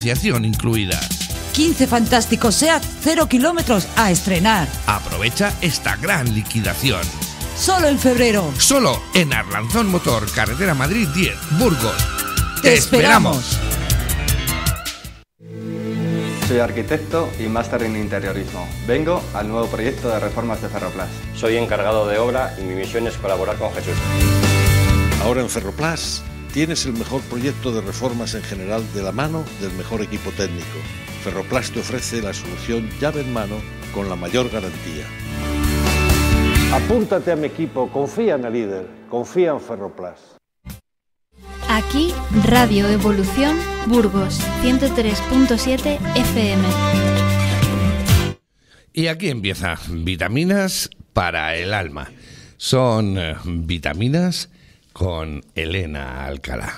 financiación incluida. 15 fantásticos SEAT 0 kilómetros a estrenar. Aprovecha esta gran liquidación. Solo en febrero. Solo en Arlanzón Motor, Carretera Madrid 10, Burgos. ¡Te esperamos! Soy arquitecto y máster en interiorismo. Vengo al nuevo proyecto de reformas de Ferroplas. Soy encargado de obra y mi misión es colaborar con Jesús. Ahora en Ferroplas tienes el mejor proyecto de reformas en general de la mano del mejor equipo técnico. Ferroplas te ofrece la solución llave en mano con la mayor garantía. Apúntate a mi equipo, confía en el líder, confía en Ferroplas. Aquí, Radio Evolución, Burgos, 103.7 FM. Y aquí empieza Vitaminas para el alma. Son vitaminas con Elena Alcalá.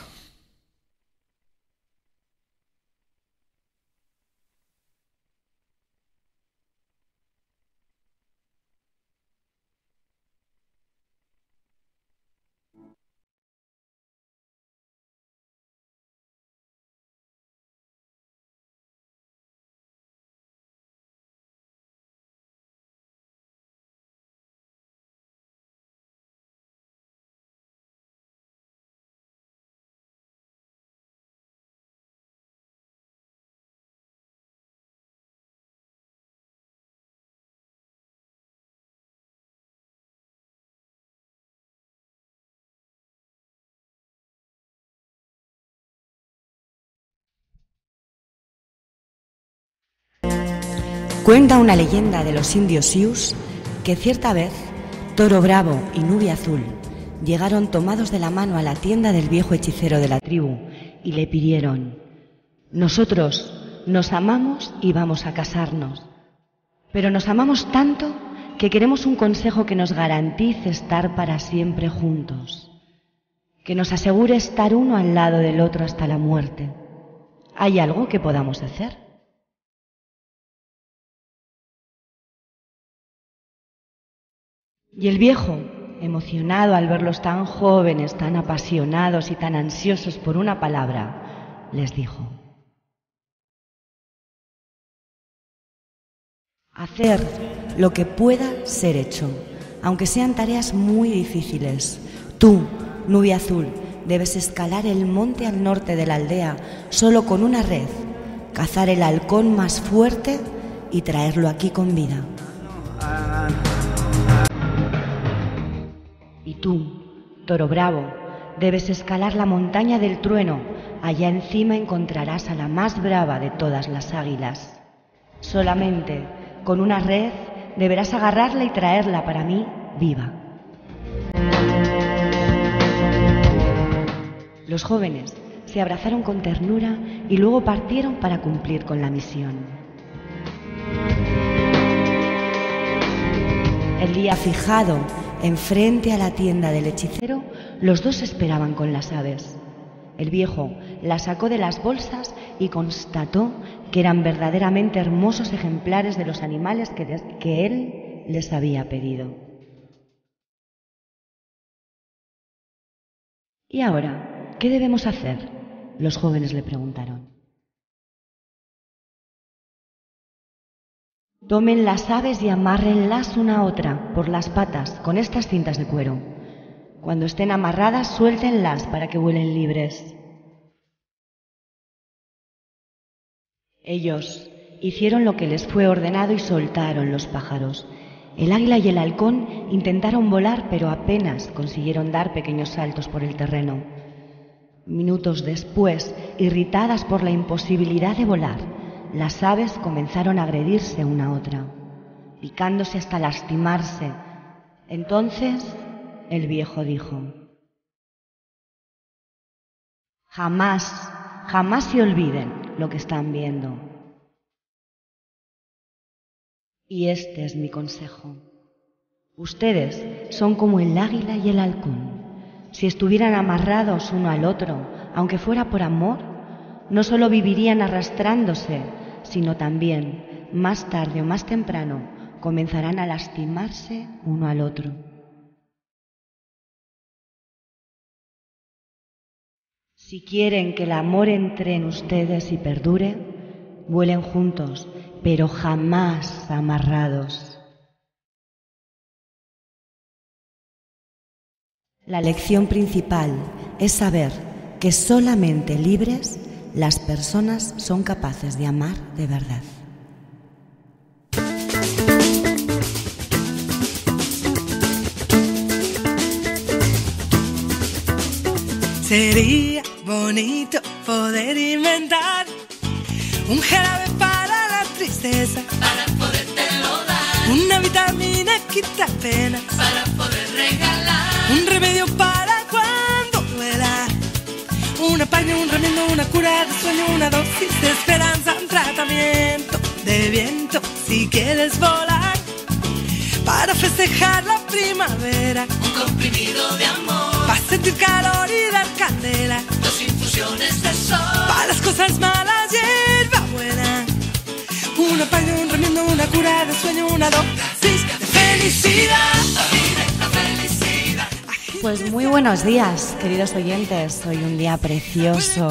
Cuenta una leyenda de los indios Sioux que cierta vez Toro Bravo y Nubia Azul llegaron tomados de la mano a la tienda del viejo hechicero de la tribu y le pidieron: nosotros nos amamos y vamos a casarnos, pero nos amamos tanto que queremos un consejo que nos garantice estar para siempre juntos, que nos asegure estar uno al lado del otro hasta la muerte. ¿Hay algo que podamos hacer? Y el viejo, emocionado al verlos tan jóvenes, tan apasionados y tan ansiosos por una palabra, les dijo: hacer lo que pueda ser hecho, aunque sean tareas muy difíciles. Tú, Nubia Azul, debes escalar el monte al norte de la aldea solo con una red, cazar el halcón más fuerte y traerlo aquí con vida. Y tú, Toro Bravo, debes escalar la montaña del trueno. Allá encima encontrarás a la más brava de todas las águilas. Solamente con una red deberás agarrarla y traerla para mí viva. Los jóvenes se abrazaron con ternura y luego partieron para cumplir con la misión. El día fijado, enfrente a la tienda del hechicero, los dos esperaban con las aves. El viejo las sacó de las bolsas y constató que eran verdaderamente hermosos ejemplares de los animales que él les había pedido. ¿Y ahora qué debemos hacer?, los jóvenes le preguntaron. Tomen las aves y amárrenlas una a otra por las patas con estas cintas de cuero. Cuando estén amarradas, suéltenlas para que vuelen libres. Ellos hicieron lo que les fue ordenado y soltaron los pájaros. El águila y el halcón intentaron volar, pero apenas consiguieron dar pequeños saltos por el terreno. Minutos después, irritadas por la imposibilidad de volar, las aves comenzaron a agredirse una a otra, picándose hasta lastimarse. Entonces el viejo dijo: jamás, jamás se olviden lo que están viendo. Y este es mi consejo. Ustedes son como el águila y el halcón. Si estuvieran amarrados uno al otro, aunque fuera por amor, no solo vivirían arrastrándose, sino también, más tarde o más temprano, comenzarán a lastimarse uno al otro. Si quieren que el amor entre en ustedes y perdure, vuelen juntos, pero jamás amarrados. La lección principal es saber que solamente libres las personas son capaces de amar de verdad. Sería bonito poder inventar un jarabe para la tristeza, para podértelo dar. Una vitamina quita penas, para poder regalar. Un remedio para cuando duela, un apaño, un remiendo, una cura de sueño, una dosis de esperanza, un tratamiento de viento si quieres volar, para festejar la primavera, un comprimido de amor, para sentir calor y dar candela, 2 infusiones de sol, para las cosas malas, hierba buena, un apaño, un remiendo, una cura de sueño, una dosis de felicidad. Pues muy buenos días, queridos oyentes. Hoy un día precioso.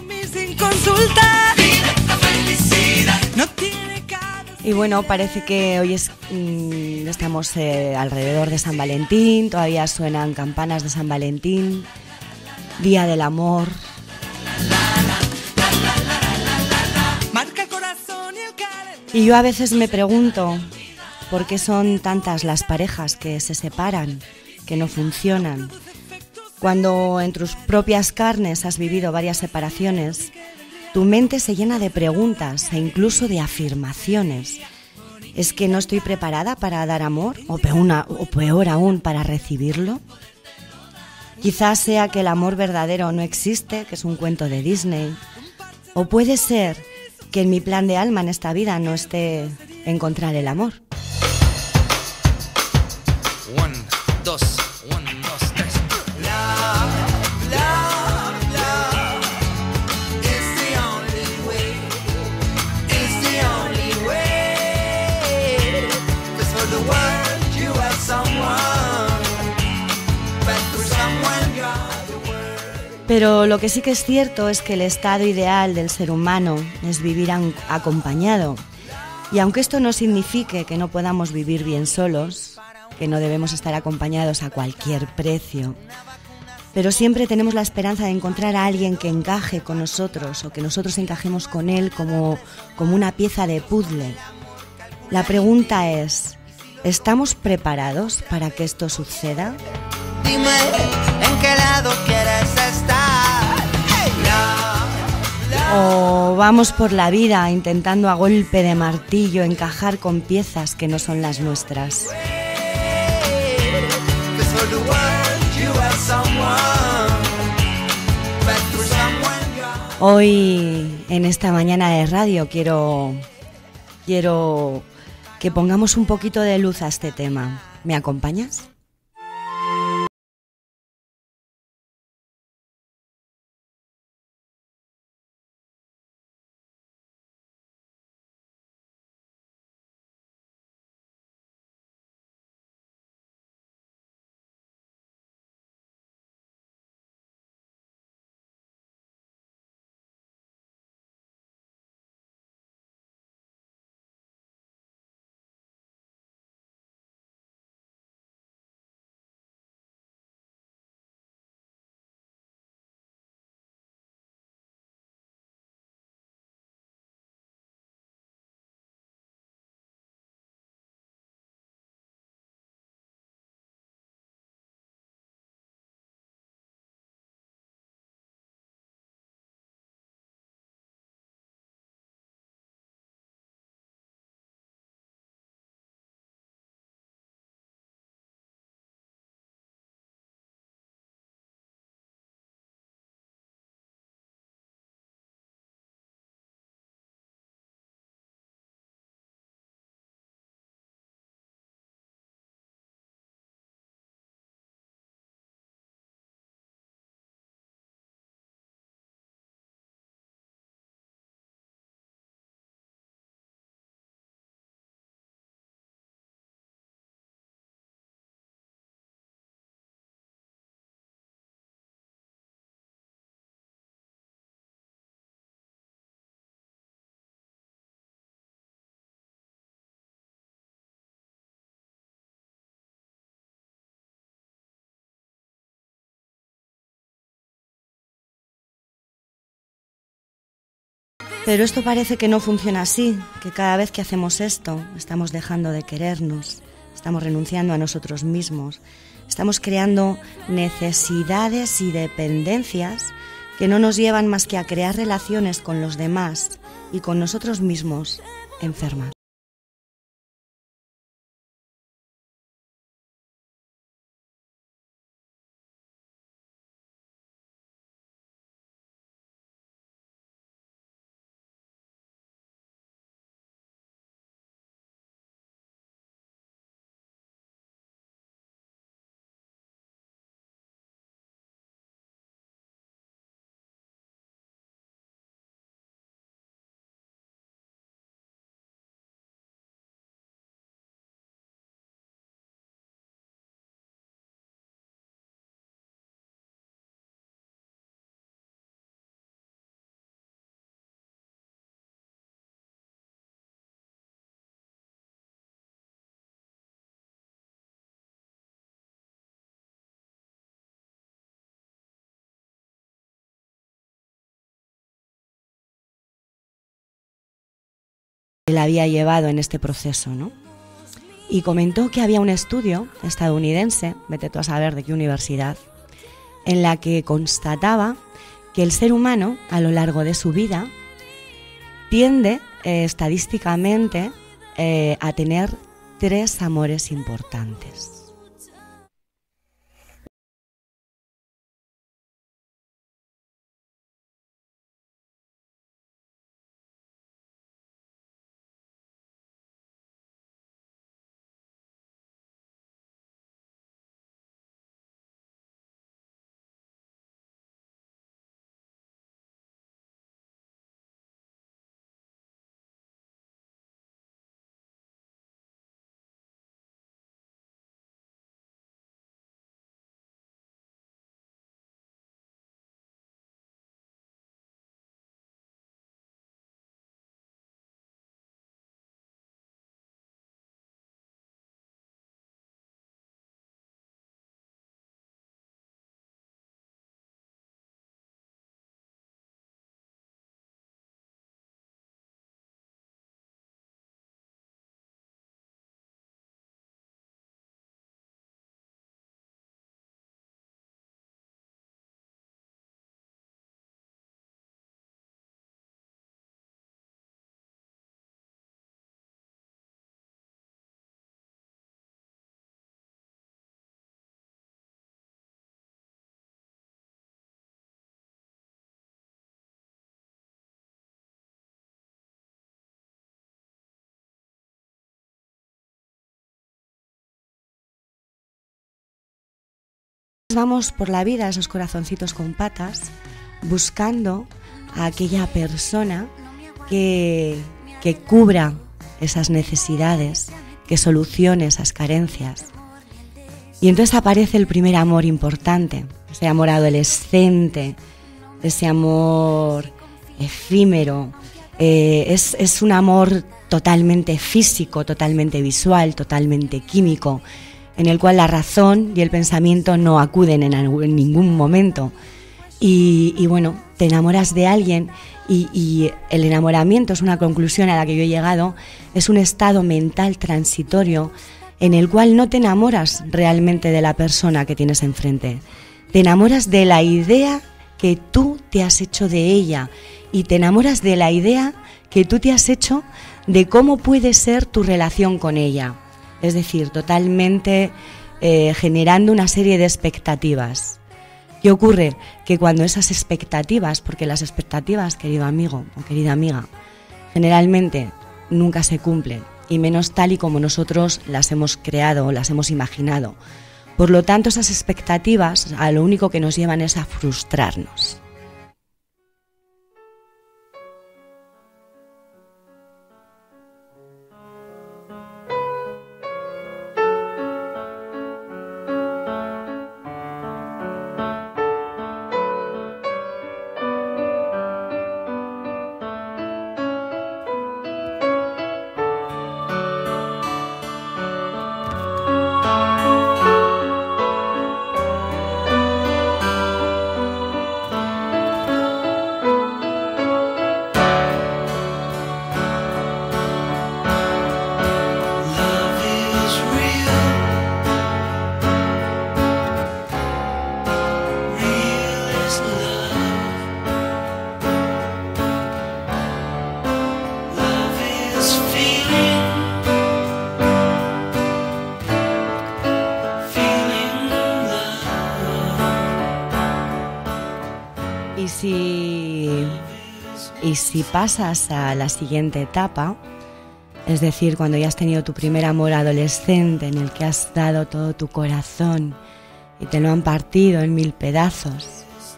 Y bueno, parece que hoy estamos alrededor de San Valentín. Todavía suenan campanas de San Valentín. Día del amor. Y yo a veces me pregunto por qué son tantas las parejas que se separan, que no funcionan. Cuando en tus propias carnes has vivido varias separaciones, tu mente se llena de preguntas e incluso de afirmaciones. ¿Es que no estoy preparada para dar amor? ¿O peor aún, para recibirlo? Quizás sea que el amor verdadero no existe, que es un cuento de Disney. O puede ser que en mi plan de alma en esta vida no esté encontrar el amor. 1, 2, 1, 2, 3. Love, love, love is the only way. It's the only way. 'Cause for the world you are someone, but for someone you are the world. Pero lo que sí que es cierto es que el estado ideal del ser humano es vivir acompañado. Y aunque esto no signifique que no podamos vivir bien solos, que no debemos estar acompañados a cualquier precio, pero siempre tenemos la esperanza de encontrar a alguien que encaje con nosotros o que nosotros encajemos con él como una pieza de puzzle. La pregunta es, ¿estamos preparados para que esto suceda? Dime en qué lado quieres estar. Hey, ¿O vamos por la vida intentando a golpe de martillo encajar con piezas que no son las nuestras? Hoy, en esta mañana de radio, quiero que pongamos un poquito de luz a este tema. ¿Me acompañas? Pero esto parece que no funciona así, que cada vez que hacemos esto estamos dejando de querernos, estamos renunciando a nosotros mismos, estamos creando necesidades y dependencias que no nos llevan más que a crear relaciones con los demás y con nosotros mismos enfermas. Él había llevado en este proceso, ¿no? Y comentó que había un estudio estadounidense, vete tú a saber de qué universidad, en la que constataba que el ser humano a lo largo de su vida tiende estadísticamente a tener 3 amores importantes. Vamos por la vida, esos corazoncitos con patas, buscando a aquella persona que cubra esas necesidades, que solucione esas carencias. Y entonces aparece el primer amor importante, ese amor adolescente, ese amor efímero. Es un amor totalmente físico, totalmente visual, totalmente químico, en el cual la razón y el pensamiento no acuden en ningún momento. Y bueno, te enamoras de alguien y el enamoramiento, es una conclusión a la que yo he llegado, es un estado mental transitorio en el cual no te enamoras realmente de la persona que tienes enfrente. Te enamoras de la idea que tú te has hecho de ella y te enamoras de la idea que tú te has hecho de cómo puede ser tu relación con ella. Es decir, totalmente generando una serie de expectativas. ¿Qué ocurre? Que cuando esas expectativas, porque las expectativas, querido amigo o querida amiga, generalmente nunca se cumplen, y menos tal y como nosotros las hemos creado o las hemos imaginado. Por lo tanto, esas expectativas a lo único que nos llevan es a frustrarnos. Y si pasas a la siguiente etapa, es decir, cuando ya has tenido tu primer amor adolescente en el que has dado todo tu corazón y te lo han partido en 1000 pedazos,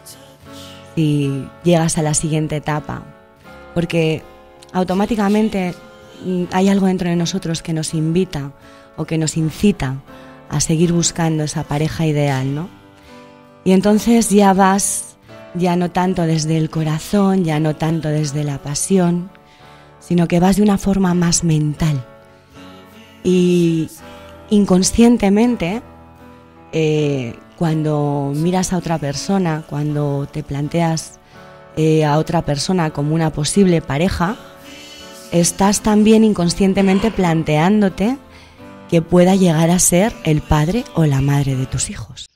y llegas a la siguiente etapa, porque automáticamente hay algo dentro de nosotros que nos invita o que nos incita a seguir buscando esa pareja ideal, ¿no? Y entonces ya vas, ya no tanto desde el corazón, ya no tanto desde la pasión, sino que vas de una forma más mental. Y inconscientemente, cuando miras a otra persona, cuando te planteas a otra persona como una posible pareja, estás también inconscientemente planteándote que pueda llegar a ser el padre o la madre de tus hijos.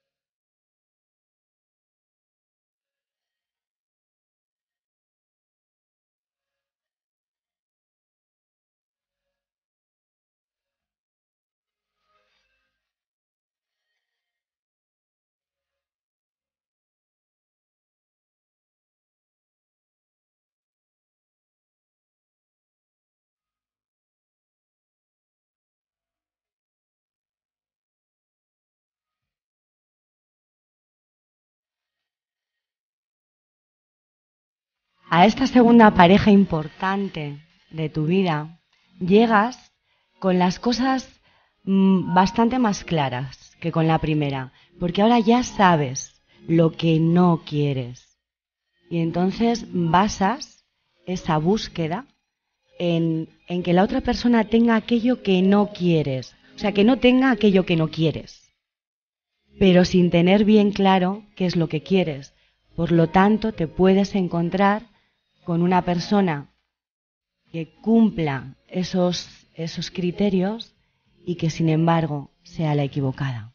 A esta segunda pareja importante de tu vida llegas con las cosas bastante más claras que con la primera, porque ahora ya sabes lo que no quieres. Y entonces basas esa búsqueda en que la otra persona tenga aquello que no quieres, o sea, que no tenga aquello que no quieres, pero sin tener bien claro qué es lo que quieres. Por lo tanto, te puedes encontrar con una persona que cumpla esos criterios y que sin embargo sea la equivocada.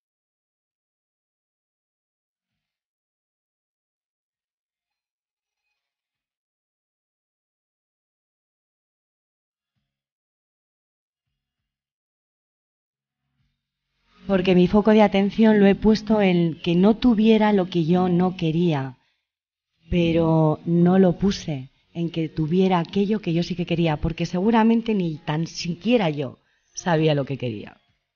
Porque mi foco de atención lo he puesto en que no tuviera lo que yo no quería, pero no lo puse en que tuviera aquello que yo sí que quería, porque seguramente ni tan siquiera yo sabía lo que quería.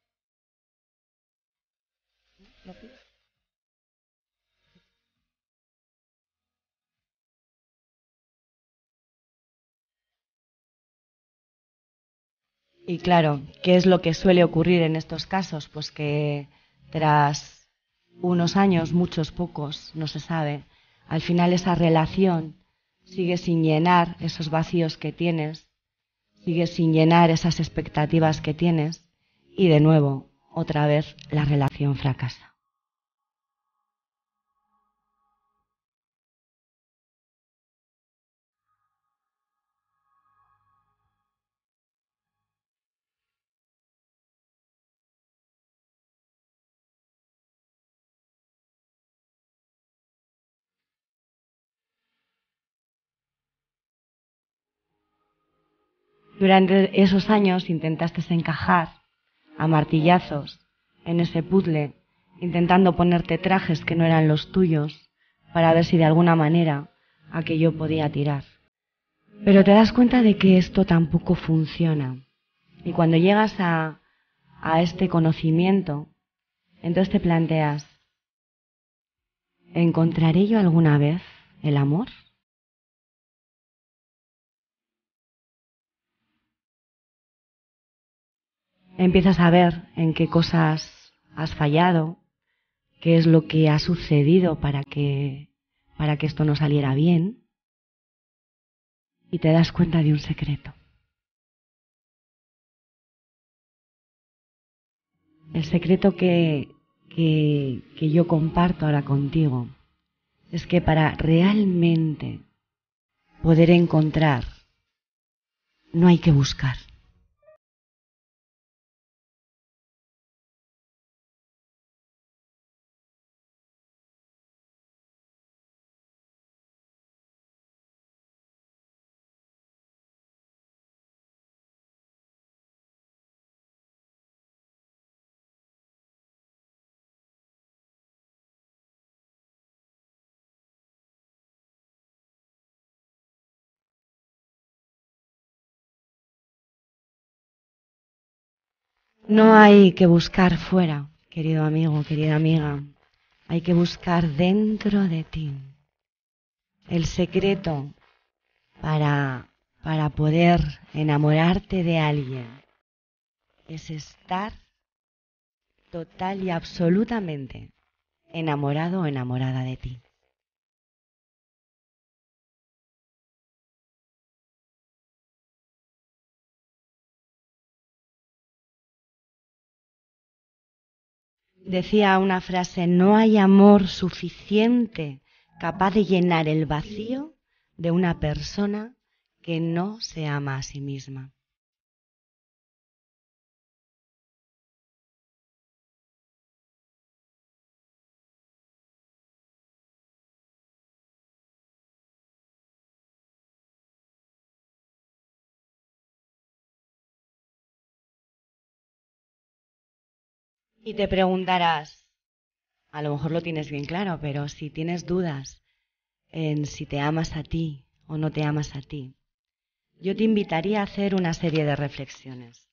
Y claro, ¿qué es lo que suele ocurrir en estos casos? Pues que tras unos años, muchos, pocos, no se sabe, al final esa relación sigue sin llenar esos vacíos que tienes, sigue sin llenar esas expectativas que tienes y de nuevo, otra vez, la relación fracasa. Durante esos años intentaste encajar a martillazos en ese puzzle, intentando ponerte trajes que no eran los tuyos, para ver si de alguna manera aquello podía tirar. Pero te das cuenta de que esto tampoco funciona. Y cuando llegas a este conocimiento, entonces te planteas, ¿encontraré yo alguna vez el amor? Empiezas a ver en qué cosas has fallado, qué es lo que ha sucedido para que esto no saliera bien, y te das cuenta de un secreto. El secreto que yo comparto ahora contigo es que para realmente poder encontrar no hay que buscar. No hay que buscar fuera, querido amigo, querida amiga. Hay que buscar dentro de ti. El secreto para poder enamorarte de alguien es estar total y absolutamente enamorado o enamorada de ti. Decía una frase: no hay amor suficiente capaz de llenar el vacío de una persona que no se ama a sí misma. Y te preguntarás, a lo mejor lo tienes bien claro, pero si tienes dudas en si te amas a ti o no te amas a ti, yo te invitaría a hacer una serie de reflexiones.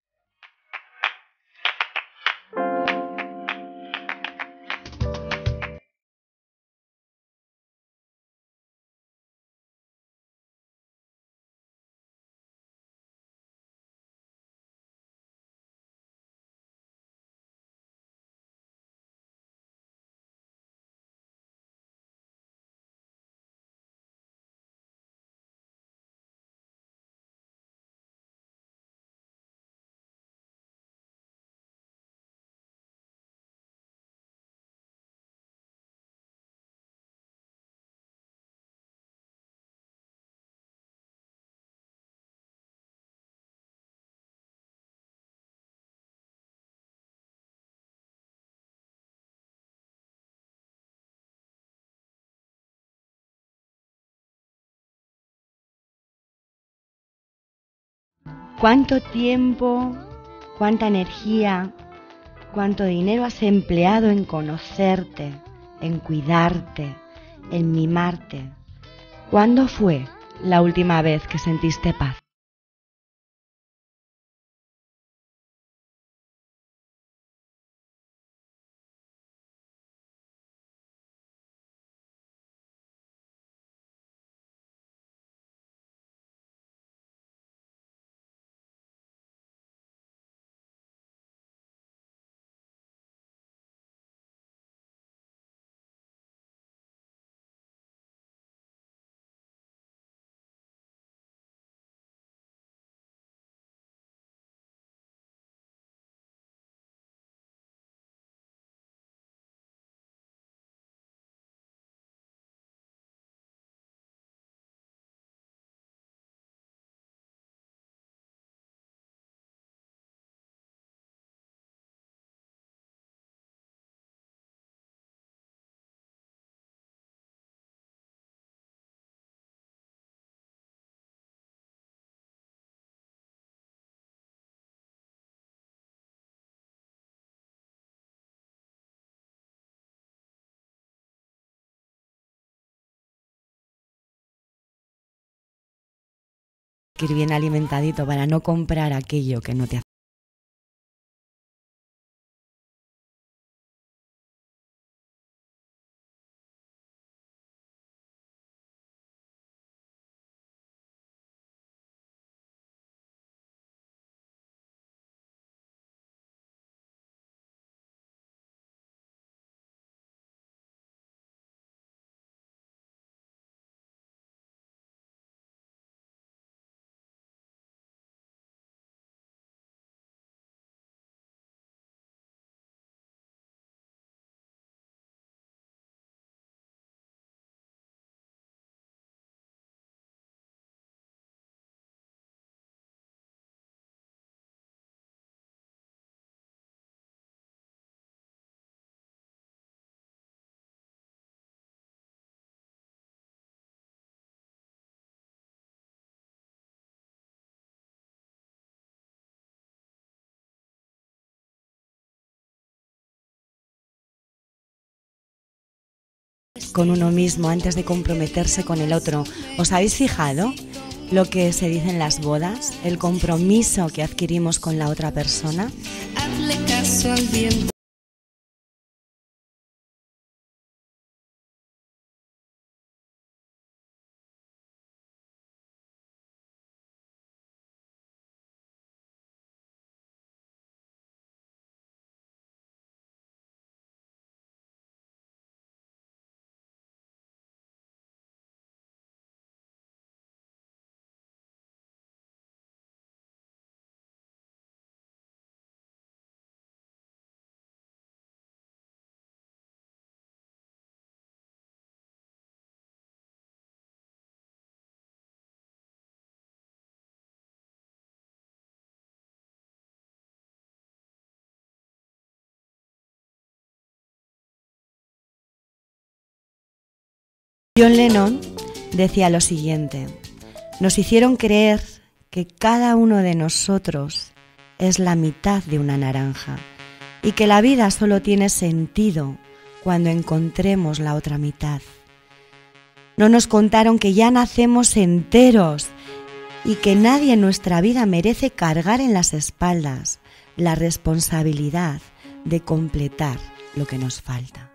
¿Cuánto tiempo, cuánta energía, cuánto dinero has empleado en conocerte, en cuidarte, en mimarte? ¿Cuándo fue la última vez que sentiste paz? Ir bien alimentadito para no comprar aquello que no te hace. Con uno mismo antes de comprometerse con el otro. ¿Os habéis fijado lo que se dice en las bodas, el compromiso que adquirimos con la otra persona. Hazle caso al viento. John Lennon decía lo siguiente: nos hicieron creer que cada uno de nosotros es la mitad de una naranja y que la vida solo tiene sentido cuando encontremos la otra mitad. No nos contaron que ya nacemos enteros y que nadie en nuestra vida merece cargar en las espaldas la responsabilidad de completar lo que nos falta.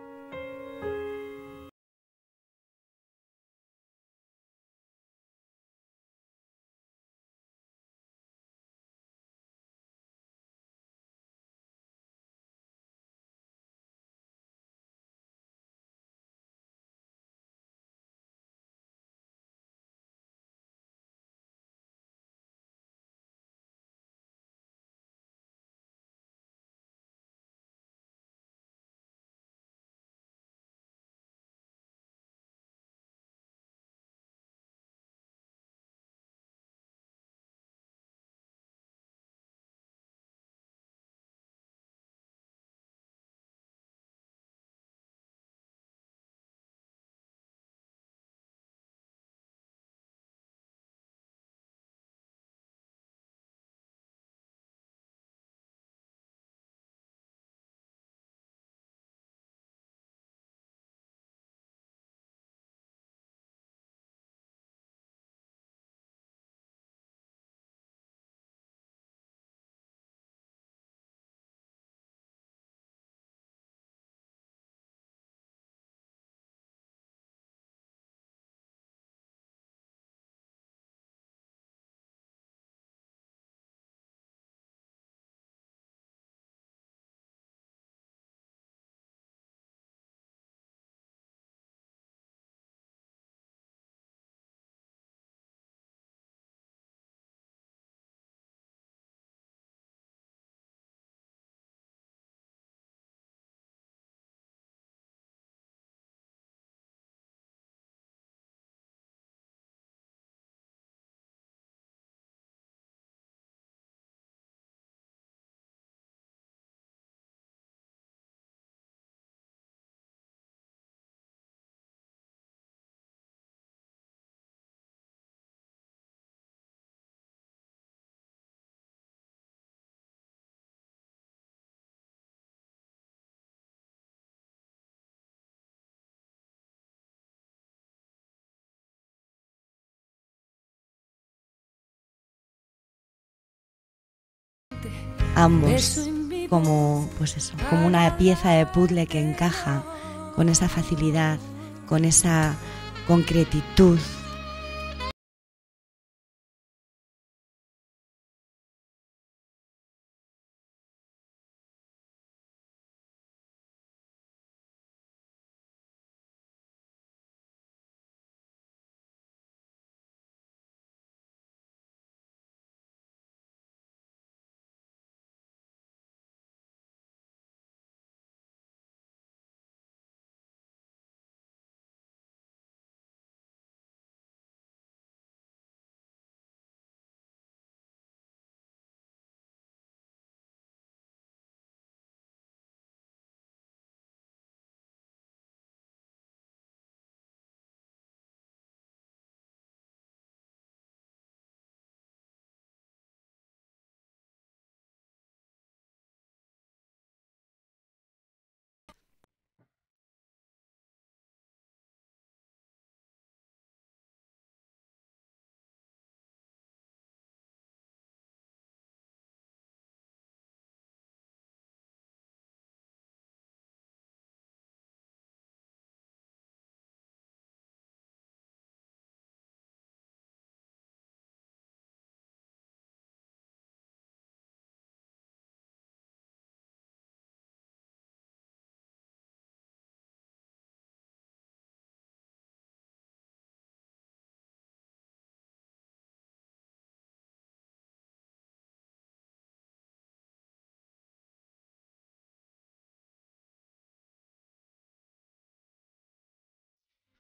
Ambos como, pues eso, como una pieza de puzzle que encaja con esa facilidad, con esa concretitud.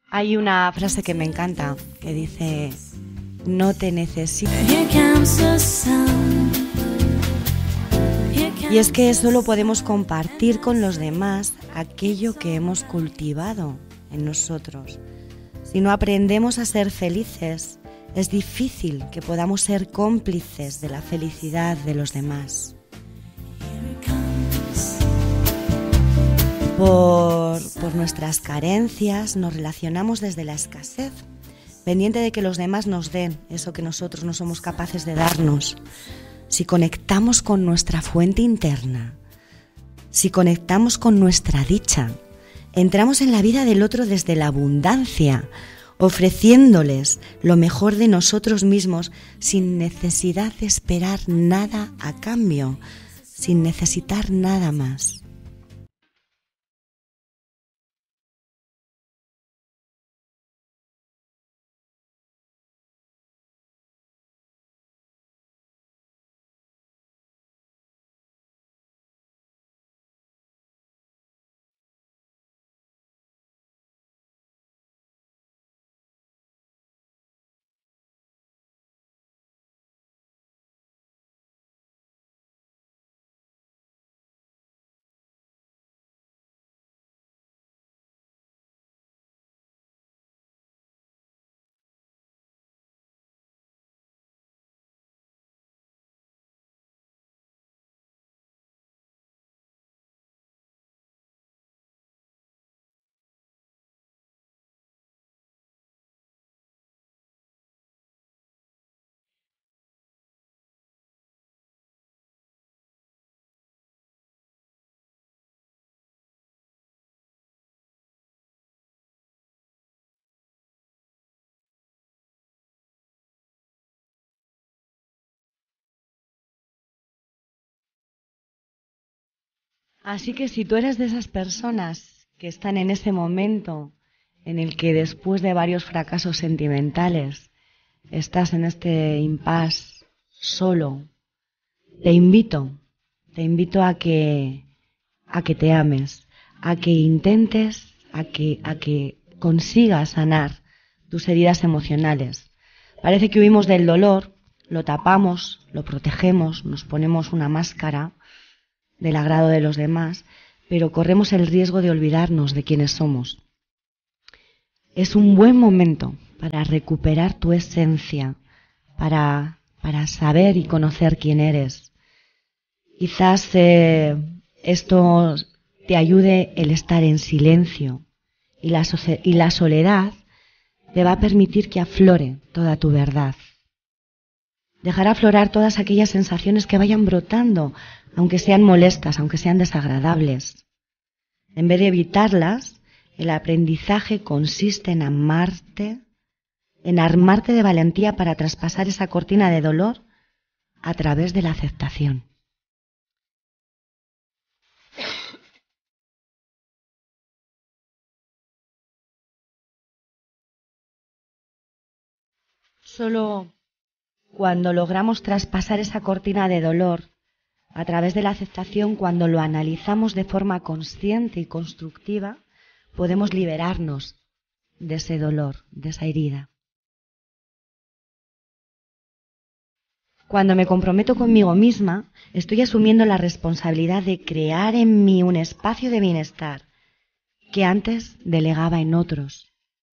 Hay una frase que me encanta que dice: no te necesito. Y es que solo podemos compartir con los demás aquello que hemos cultivado en nosotros. Si no aprendemos a ser felices, es difícil que podamos ser cómplices de la felicidad de los demás. Por nuestras carencias nos relacionamos desde la escasez, pendiente de que los demás nos den eso que nosotros no somos capaces de darnos. Si conectamos con nuestra fuente interna, si conectamos con nuestra dicha, entramos en la vida del otro desde la abundancia, ofreciéndoles lo mejor de nosotros mismos sin necesidad de esperar nada a cambio, sin necesitar nada más. Así que si tú eres de esas personas que están en ese momento en el que después de varios fracasos sentimentales estás en este impasse solo, te invito a que te ames, a que intentes, a que consigas sanar tus heridas emocionales. Parece que huimos del dolor, lo tapamos, lo protegemos, nos ponemos una máscara del agrado de los demás, pero corremos el riesgo de olvidarnos de quiénes somos. Es un buen momento para recuperar tu esencia, para saber y conocer quién eres. Quizás esto te ayude el estar en silencio y la soledad te va a permitir que aflore toda tu verdad. Dejar aflorar todas aquellas sensaciones que vayan brotando, aunque sean molestas, aunque sean desagradables. En vez de evitarlas, el aprendizaje consiste en amarte, en armarte de valentía para traspasar esa cortina de dolor a través de la aceptación. Solo cuando logramos traspasar esa cortina de dolor a través de la aceptación, cuando lo analizamos de forma consciente y constructiva, podemos liberarnos de ese dolor, de esa herida. Cuando me comprometo conmigo misma, estoy asumiendo la responsabilidad de crear en mí un espacio de bienestar que antes delegaba en otros.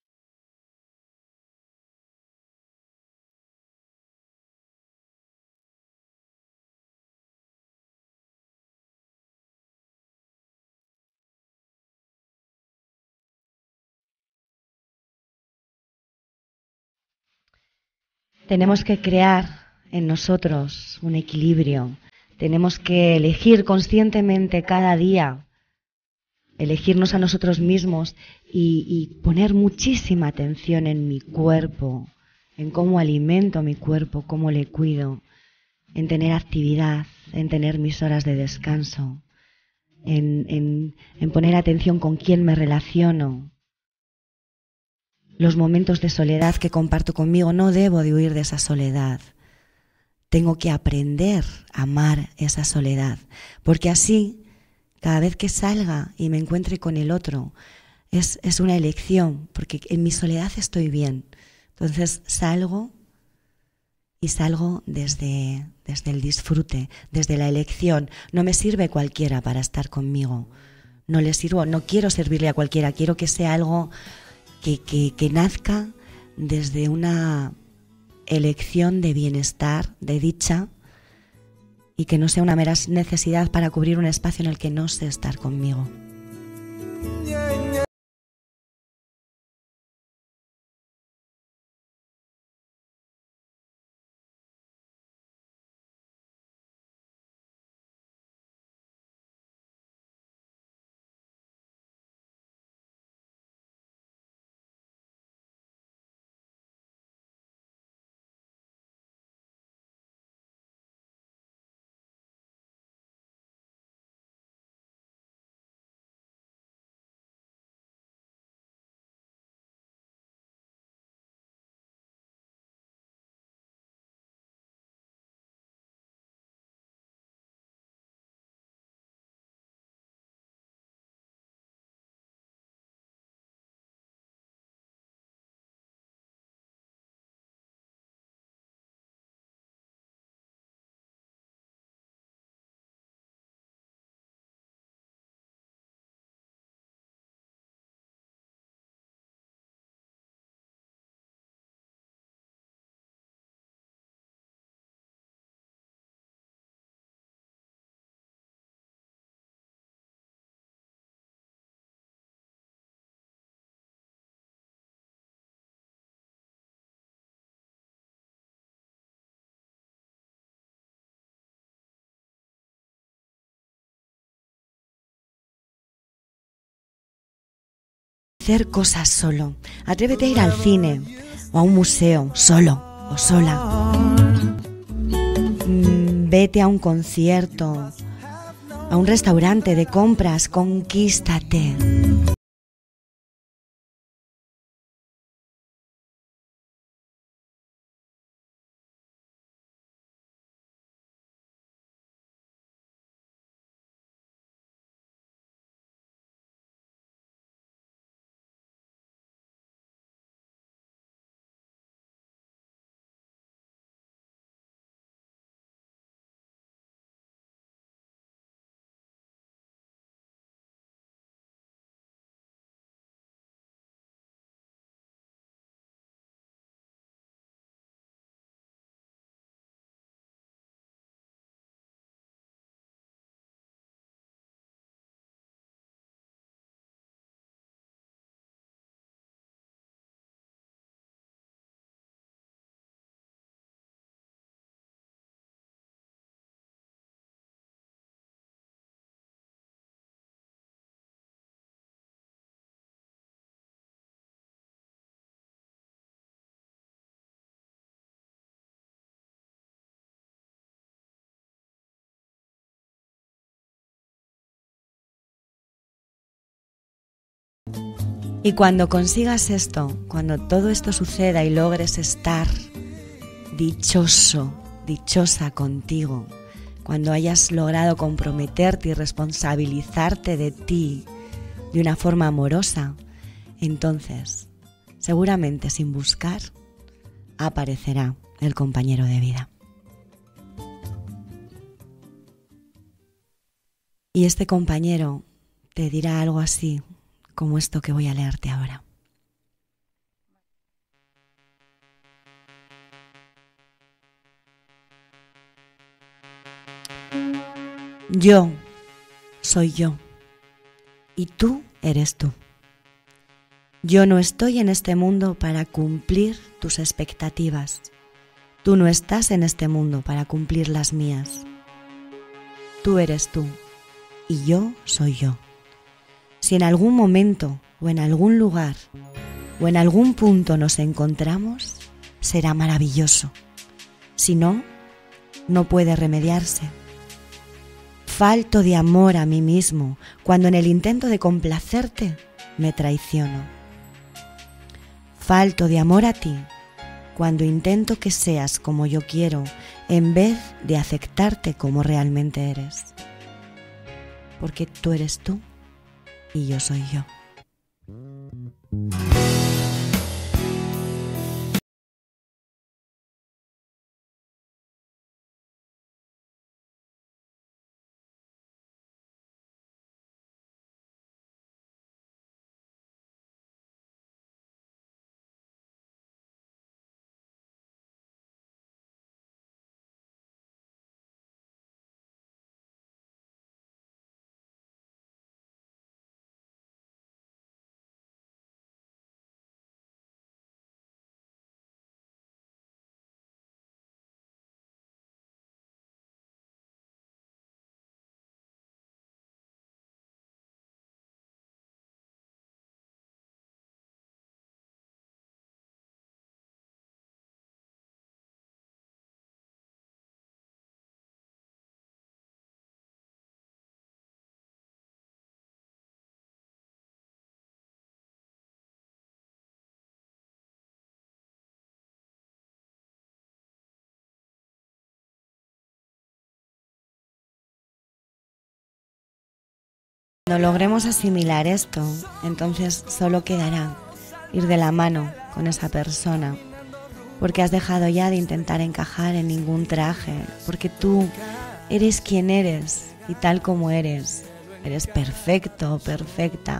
Tenemos que crear en nosotros un equilibrio. Tenemos que elegir conscientemente cada día, elegirnos a nosotros mismos y poner muchísima atención en mi cuerpo, en cómo alimento mi cuerpo, cómo le cuido, en tener actividad, en tener mis horas de descanso, en poner atención con quién me relaciono. Los momentos de soledad que comparto conmigo, no debo de huir de esa soledad. Tengo que aprender a amar esa soledad, porque así, cada vez que salga y me encuentre con el otro, es una elección, porque en mi soledad estoy bien. Entonces salgo desde el disfrute, desde la elección. No me sirve cualquiera para estar conmigo. No quiero servirle a cualquiera, quiero que sea algo que nazca desde una elección de bienestar, de dicha, y que no sea una mera necesidad para cubrir un espacio en el que no sé estar conmigo. Hacer cosas solo. Atrévete a ir al cine o a un museo solo o sola. Vete a un concierto, a un restaurante de compras, conquístate. Y cuando consigas esto, cuando todo esto suceda y logres estar dichoso, dichosa contigo, cuando hayas logrado comprometerte y responsabilizarte de ti de una forma amorosa, entonces, seguramente sin buscar, aparecerá el compañero de vida. Y este compañero te dirá algo así como esto que voy a leerte ahora. Yo soy yo y tú eres tú. Yo no estoy en este mundo para cumplir tus expectativas. Tú no estás en este mundo para cumplir las mías. Tú eres tú y yo soy yo. Si en algún momento o en algún lugar o en algún punto nos encontramos, será maravilloso. Si no, no puede remediarse. Falto de amor a mí mismo cuando en el intento de complacerte me traiciono. Falto de amor a ti cuando intento que seas como yo quiero en vez de aceptarte como realmente eres. Porque tú eres tú y yo soy yo. Cuando logremos asimilar esto, entonces solo quedará ir de la mano con esa persona, porque has dejado ya de intentar encajar en ningún traje, porque tú eres quien eres y tal como eres perfecto, perfecta.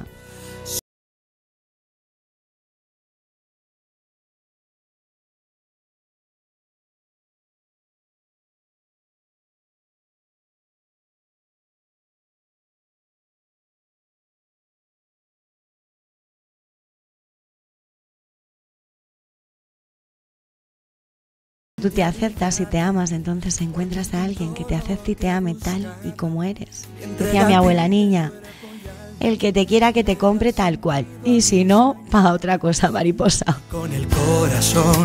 Tú te aceptas y te amas, entonces encuentras a alguien que te acepte y te ame tal y como eres. Decía mi abuela, niña, el que te quiera que te compre tal cual, y si no, para otra cosa, mariposa. Con el corazón.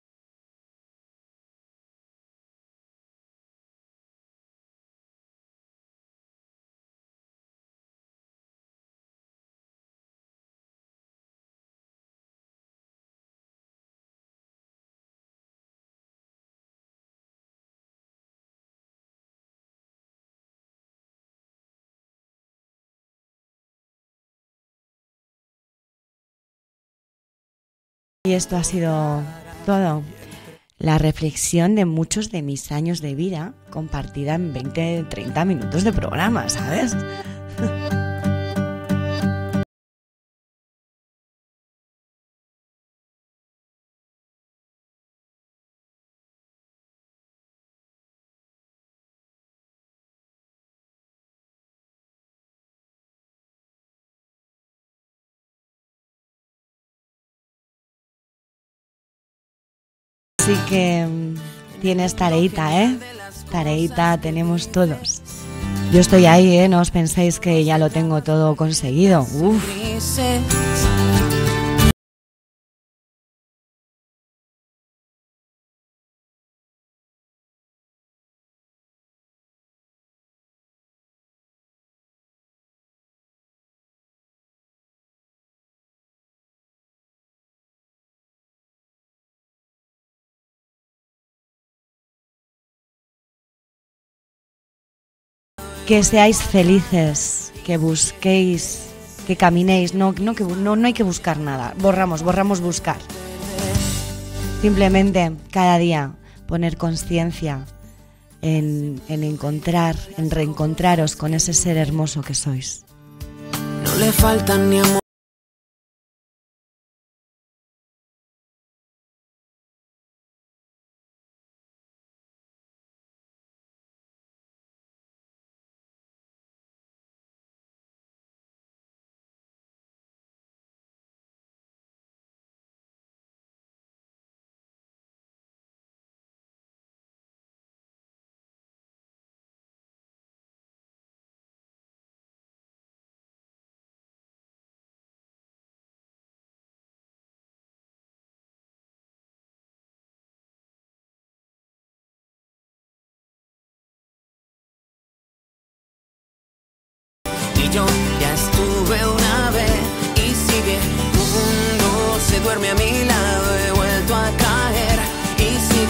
Y esto ha sido todo. La reflexión de muchos de mis años de vida compartida en 20-30 minutos de programa, ¿sabes? Así que tienes tareita, ¿eh? Tareita tenemos todos. Yo estoy ahí, ¿eh? No os penséis que ya lo tengo todo conseguido. Uf. Que seáis felices, que busquéis, que caminéis, no hay que buscar nada, borramos buscar. Simplemente cada día poner conciencia en encontrar, en reencontraros con ese ser hermoso que sois. No le faltan ni amor. Y yo ya estuve una vez y sigue, mundo se duerme a mi lado, he vuelto a caer y sigue.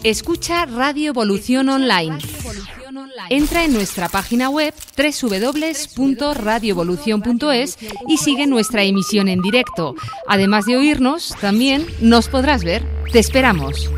Escucha Radio Evolución Online. Entra en nuestra página web www.radioevolucion.es y sigue nuestra emisión en directo. Además de oírnos, también nos podrás ver. ¡Te esperamos!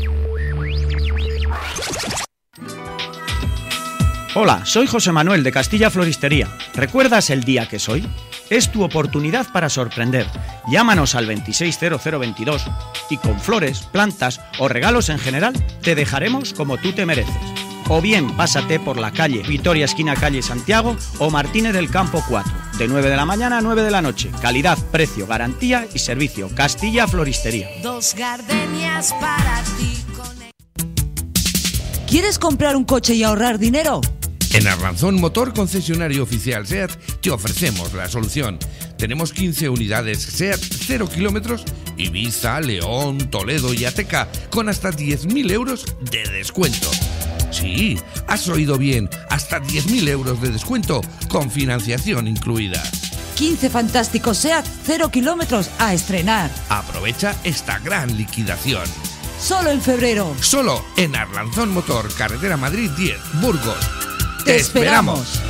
Hola, soy José Manuel de Castilla Floristería. ¿Recuerdas el día que es hoy? Es tu oportunidad para sorprender. Llámanos al 260022 y con flores, plantas o regalos en general te dejaremos como tú te mereces. O bien pásate por la calle Vitoria esquina calle Santiago o Martínez del Campo 4, de 9 de la mañana a 9 de la noche. Calidad, precio, garantía y servicio. Castilla Floristería. Dos gardenias para ti. ¿Quieres comprar un coche y ahorrar dinero? En Arlanzón Motor, concesionario oficial SEAT, te ofrecemos la solución. Tenemos 15 unidades SEAT 0 kilómetros, Ibiza, León, Toledo y Ateca, con hasta 10.000 euros de descuento. Sí, has oído bien, hasta 10.000 euros de descuento, con financiación incluida. 15 fantásticos SEAT 0 kilómetros a estrenar. Aprovecha esta gran liquidación. Solo en febrero. Solo en Arlanzón Motor, carretera Madrid 10, Burgos. ¡Te esperamos!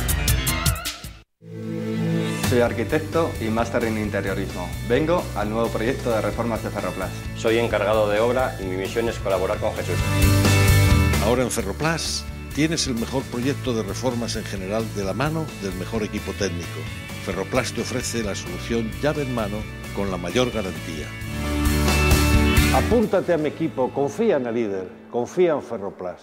Soy arquitecto y máster en interiorismo. Vengo al nuevo proyecto de reformas de Ferroplas. Soy encargado de obra y mi misión es colaborar con Jesús. Ahora en Ferroplas tienes el mejor proyecto de reformas en general de la mano del mejor equipo técnico. Ferroplas te ofrece la solución llave en mano con la mayor garantía. Apúntate a mi equipo, confía en el líder, confía en Ferroplas.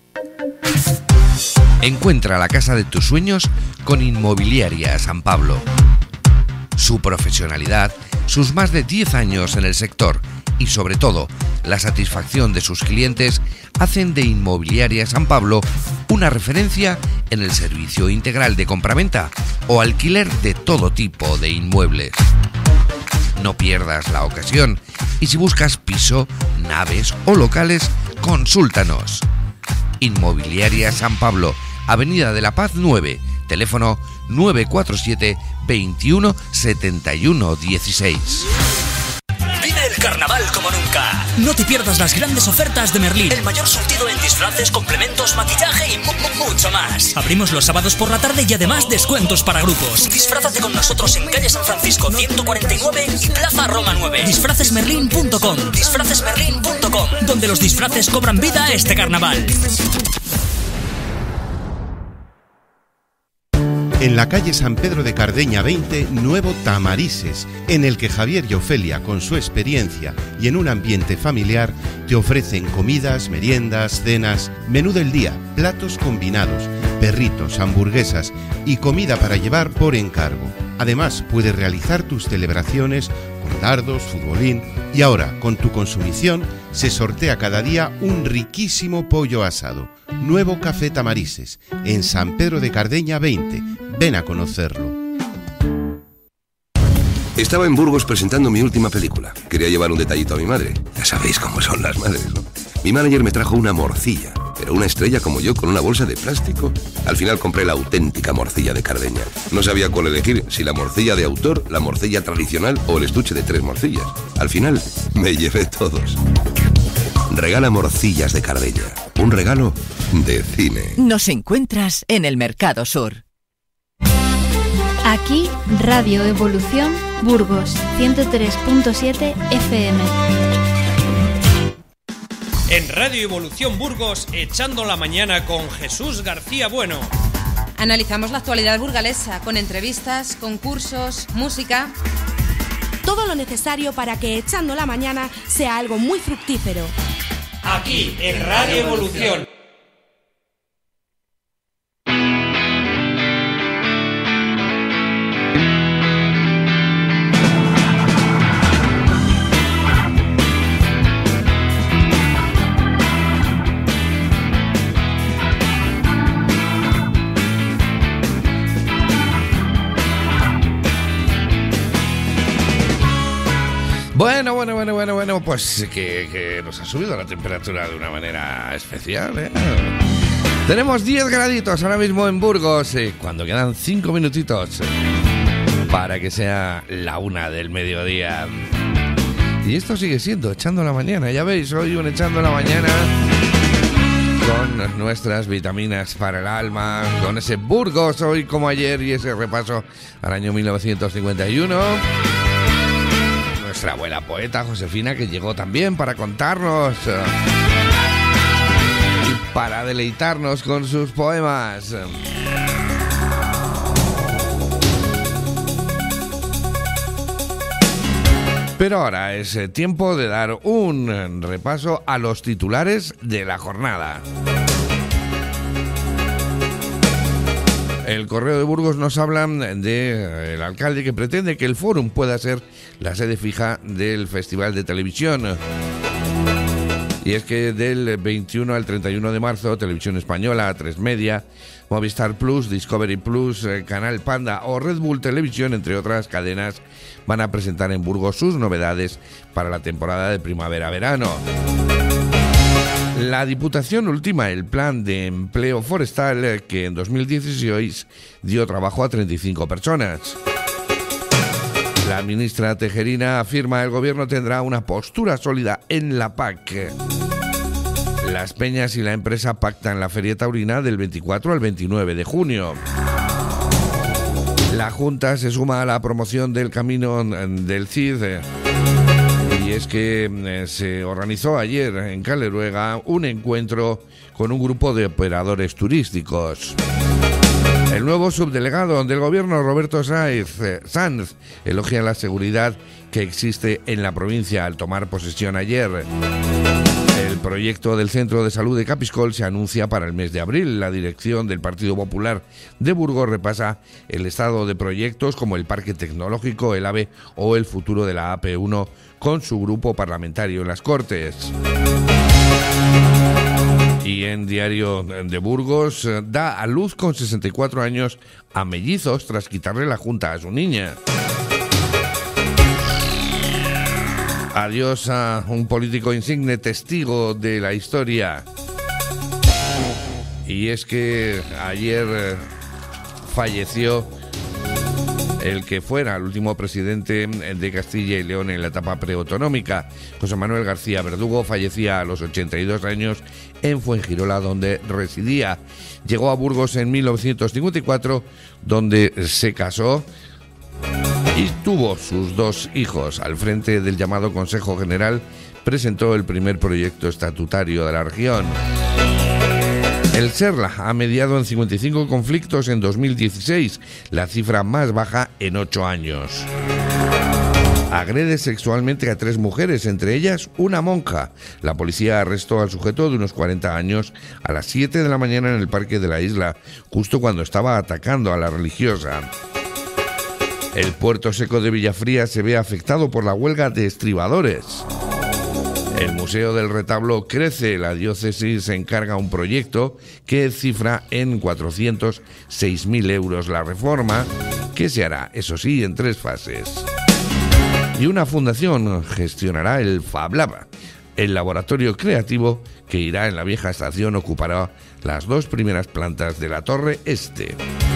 Encuentra la casa de tus sueños con Inmobiliaria San Pablo. Su profesionalidad, sus más de 10 años en el sector y sobre todo la satisfacción de sus clientes hacen de Inmobiliaria San Pablo una referencia en el servicio integral de compraventa o alquiler de todo tipo de inmuebles. No pierdas la ocasión y si buscas piso, naves o locales, consúltanos. Inmobiliaria San Pablo, Avenida de la Paz 9, teléfono 947 21 71 16. Vive el carnaval como nunca. No te pierdas las grandes ofertas de Merlín. El mayor surtido en disfraces, complementos, maquillaje y mucho más. Abrimos los sábados por la tarde y además descuentos para grupos. Disfrázate con nosotros en calle San Francisco 149 y Plaza Roma 9. Disfracesmerlin.com. Disfracesmerlin.com, donde los disfraces cobran vida este carnaval. En la calle San Pedro de Cardeña 20, nuevo Tamarises, en el que Javier y Ofelia, con su experiencia y en un ambiente familiar, te ofrecen comidas, meriendas, cenas, menú del día, platos combinados, perritos, hamburguesas y comida para llevar por encargo. Además, puedes realizar tus celebraciones con dardos, futbolín y ahora, con tu consumición, se sortea cada día un riquísimo pollo asado. Nuevo Café Tamarises, en San Pedro de Cardeña 20. Ven a conocerlo. Estaba en Burgos presentando mi última película. Quería llevar un detallito a mi madre. Ya sabéis cómo son las madres, ¿no? Mi manager me trajo una morcilla, pero una estrella como yo con una bolsa de plástico. Al final compré la auténtica morcilla de Cardeña. No sabía cuál elegir, si la morcilla de autor, la morcilla tradicional o el estuche de 3 morcillas. Al final me llevé todos. Regala morcillas de Cardeña. Un regalo de cine. Nos encuentras en el Mercado Sur. Aquí, Radio Evolución, Burgos, 103.7 FM. En Radio Evolución Burgos, Echando la Mañana con Jesús García Bueno. Analizamos la actualidad burgalesa con entrevistas, concursos, música. Todo lo necesario para que Echando la Mañana sea algo muy fructífero. Aquí, en Radio Evolución. Bueno, pues que nos ha subido la temperatura de una manera especial, ¿eh? Tenemos 10 graditos ahora mismo en Burgos, cuando quedan 5 minutitos para que sea la 1 del mediodía. Y esto sigue siendo Echando la Mañana. Ya veis, hoy un Echando la Mañana con nuestras vitaminas para el alma, con ese Burgos hoy como ayer y ese repaso al año 1951. Nuestra abuela poeta Josefina, que llegó también para contarnos y para deleitarnos con sus poemas. Pero ahora es tiempo de dar un repaso a los titulares de la jornada. El Correo de Burgos nos habla del alcalde que pretende que el Fórum pueda ser la sede fija del Festival de Televisión. Y es que del 21 al 31 de marzo, Televisión Española, A3 Media, Movistar Plus, Discovery Plus, Canal Panda o Red Bull Televisión, entre otras cadenas, van a presentar en Burgos sus novedades para la temporada de primavera-verano. La Diputación ultima el plan de empleo forestal que en 2016 dio trabajo a 35 personas. La ministra Tejerina afirma que el gobierno tendrá una postura sólida en la PAC. Las Peñas y la empresa pactan la Feria Taurina del 24 al 29 de junio. La Junta se suma a la promoción del Camino del Cid. Y es que se organizó ayer en Caleruega un encuentro con un grupo de operadores turísticos. El nuevo subdelegado del gobierno, Roberto Sanz, elogia la seguridad que existe en la provincia al tomar posesión ayer. El proyecto del Centro de Salud de Capiscol se anuncia para el mes de abril. La dirección del Partido Popular de Burgos repasa el estado de proyectos como el Parque Tecnológico, el AVE o el futuro de la AP1 con su grupo parlamentario en las Cortes. Y en Diario de Burgos, da a luz con 64 años a mellizos tras quitarle la junta a su niña. Adiós a un político insigne testigo de la historia. Y es que ayer falleció el que fuera el último presidente de Castilla y León en la etapa preautonómica. José Manuel García Verdugo fallecía a los 82 años en Fuengirola, donde residía. Llegó a Burgos en 1954, donde se casó y tuvo sus 2 hijos. Al frente del llamado Consejo General presentó el primer proyecto estatutario de la región. El Serla ha mediado en 55 conflictos en 2016, la cifra más baja en 8 años. Agrede sexualmente a 3 mujeres, entre ellas una monja. La policía arrestó al sujeto de unos 40 años a las 7 de la mañana en el Parque de la Isla, justo cuando estaba atacando a la religiosa. El puerto seco de Villafría se ve afectado por la huelga de estribadores. El Museo del Retablo crece. La diócesis encarga un proyecto que cifra en 406.000 euros la reforma, que se hará, eso sí, en 3 fases. Y una fundación gestionará el FabLab, el laboratorio creativo que irá en la vieja estación, ocupará las 2 primeras plantas de la Torre Este.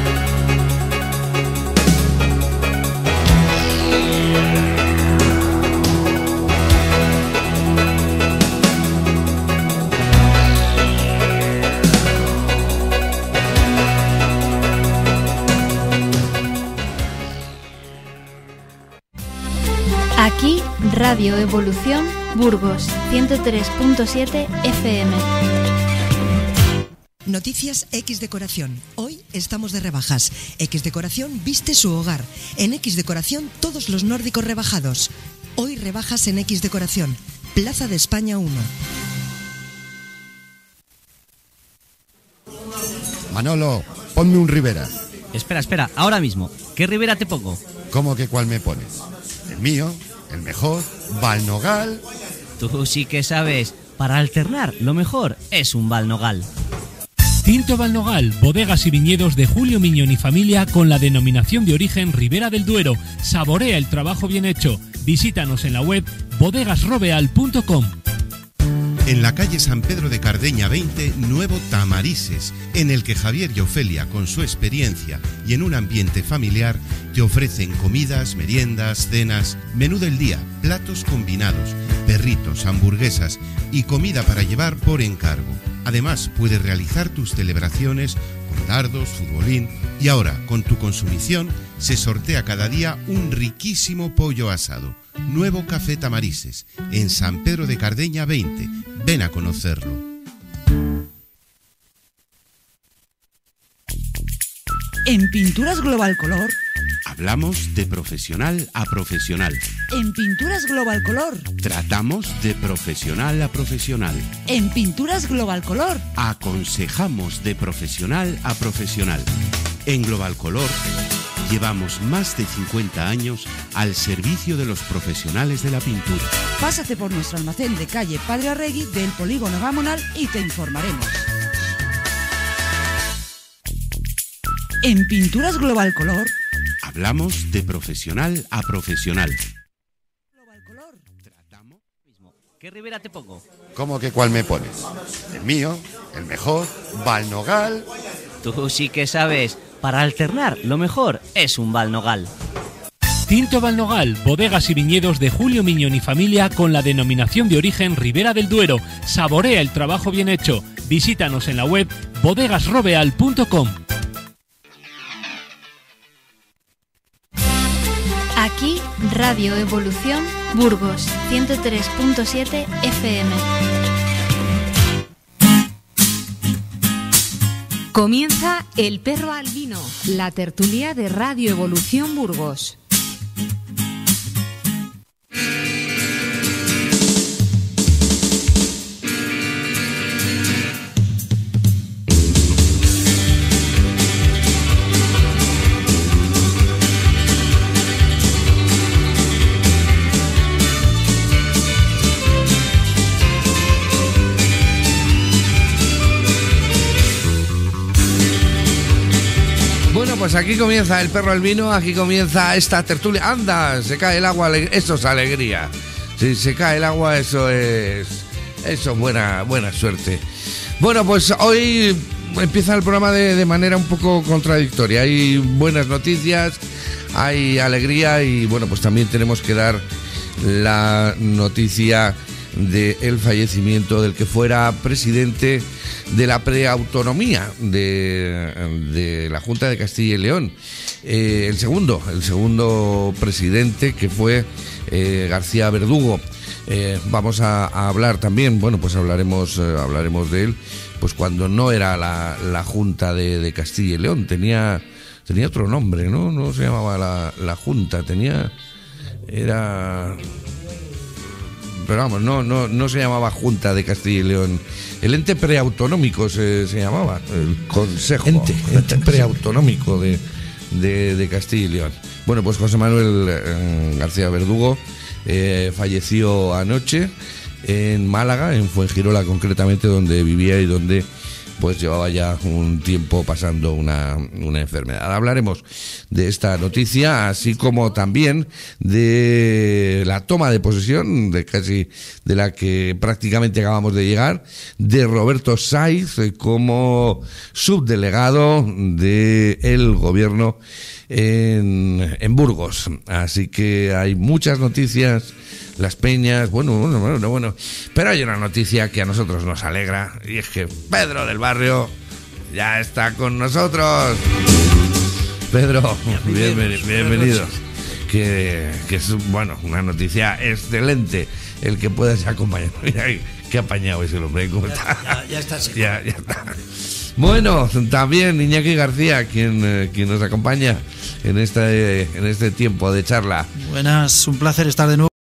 Aquí, Radio Evolución, Burgos, 103.7 FM. Noticias X Decoración. Hoy estamos de rebajas. X Decoración viste su hogar. En X Decoración todos los nórdicos rebajados. Hoy rebajas en X Decoración. Plaza de España 1. Manolo, ponme un Ribera. Espera, ahora mismo. ¿Qué Ribera te pongo? ¿Cómo que cuál me pones? El mío, el mejor, Valnogal. Tú sí que sabes. Para alternar, lo mejor es un Valnogal. Tinto Valnogal, bodegas y viñedos de Julio Miñón y familia con la denominación de origen Ribera del Duero. Saborea el trabajo bien hecho. Visítanos en la web bodegasrobeal.com. En la calle San Pedro de Cardeña 20, nuevo Tamarises, en el que Javier y Ofelia, con su experiencia y en un ambiente familiar, te ofrecen comidas, meriendas, cenas, menú del día, platos combinados, perritos, hamburguesas y comida para llevar por encargo. Además, puedes realizar tus celebraciones con dardos, futbolín y ahora, con tu consumición, se sortea cada día un riquísimo pollo asado. Nuevo Café Tamarises, en San Pedro de Cardeña 20. Ven a conocerlo. En Pinturas Global Color. Hablamos de profesional a profesional. En Pinturas Global Color. Tratamos de profesional a profesional. En Pinturas Global Color. Aconsejamos de profesional a profesional. En Global Color llevamos más de 50 años al servicio de los profesionales de la pintura. Pásate por nuestro almacén de calle Padre Arregui del Polígono Gamonal y te informaremos. En Pinturas Global Color. Hablamos de profesional a profesional. ¿Qué ribera te pongo? ¿Cómo que cuál me pones? El mío, el mejor, Valnogal. Tú sí que sabes. Para alternar, lo mejor es un Valnogal. Tinto Valnogal, bodegas y viñedos de Julio Miñón y familia con la denominación de origen Ribera del Duero. Saborea el trabajo bien hecho. Visítanos en la web bodegasrobeal.com. Aquí, Radio Evolución, Burgos, 103.7 FM. Comienza El Perro Albino, la tertulia de Radio Evolución Burgos. Pues aquí comienza El Perro Albino, aquí comienza esta tertulia. ¡Anda! Se cae el agua, eso es alegría. Si se cae el agua, eso es buena suerte. Bueno, pues hoy empieza el programa de manera un poco contradictoria. Hay buenas noticias, hay alegría y bueno, pues también tenemos que dar la noticia del fallecimiento del que fuera presidente de la preautonomía de la Junta de Castilla y León, el segundo presidente, que fue García Verdugo. Vamos a hablar también, bueno, pues hablaremos de él, pues cuando no era la Junta de Castilla y León, tenía otro nombre, no se llamaba la Junta, pero vamos, no se llamaba Junta de Castilla y León. El ente preautonómico se llamaba, el Consejo. Ente preautonómico de Castilla y León. Bueno, pues José Manuel García Verdugo falleció anoche en Málaga, en Fuengirola concretamente, donde vivía y donde pues llevaba ya un tiempo pasando una enfermedad. Hablaremos de esta noticia, así como también de la toma de posesión de la que prácticamente acabamos de llegar, de Roberto Saiz como subdelegado del gobierno en Burgos. Así que hay muchas noticias. Las Peñas, bueno. Pero hay una noticia que a nosotros nos alegra, y es que Pedro del Barrio ya está con nosotros. Pedro, bienvenido. Que es, bueno, una noticia excelente el que puedas acompañar. Mira, qué apañado es el hombre, ¿cómo está? Ya está. Ya está. Bueno, también Iñaki García, quien nos acompaña en este tiempo de charla. Buenas, un placer estar de nuevo.